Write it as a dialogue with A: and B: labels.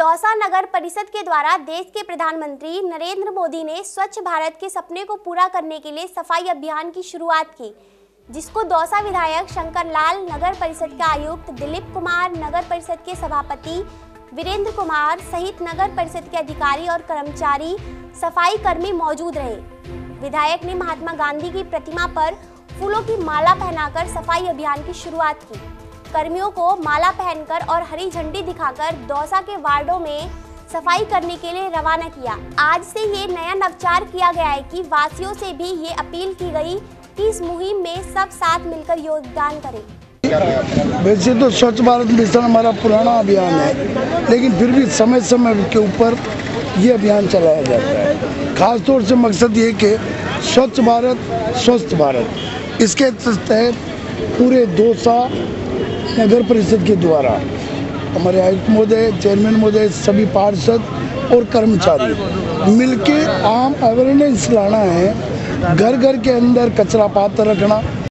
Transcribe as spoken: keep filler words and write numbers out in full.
A: दौसा नगर परिषद के द्वारा देश के प्रधानमंत्री नरेंद्र मोदी ने स्वच्छ भारत के सपने को पूरा करने के लिए सफाई अभियान की शुरुआत की, जिसको दौसा विधायक शंकर लाल, नगर परिषद के आयुक्त दिलीप कुमार, नगर परिषद के सभापति वीरेंद्र कुमार सहित नगर परिषद के अधिकारी और कर्मचारी सफाई कर्मी मौजूद रहे। विधायक ने महात्मा गांधी की प्रतिमा पर फूलों की माला पहनाकर सफाई अभियान की शुरुआत की। कर्मियों को माला पहनकर और हरी झंडी दिखाकर दौसा के वार्डों में सफाई करने के लिए रवाना किया। आज से ये नया नवचार किया गया है कि वासियों से भी ये अपील की गई कि इस मुहिम में सब साथ मिलकर योगदान करें।
B: वैसे तो स्वच्छ भारत मिशन हमारा पुराना अभियान है, लेकिन फिर भी समय समय के ऊपर ये अभियान चलाया जाता है। खासतौर से मकसद ये कि स्वच्छ भारत स्वस्थ भारत, इसके तहत पूरे दौसा नगर परिषद के द्वारा हमारे आयुक्त महोदय, चेयरमैन महोदय, सभी पार्षद और कर्मचारी मिलके आम अवेयरनेस लाना है। घर घर के अंदर कचरा पात्र रखना,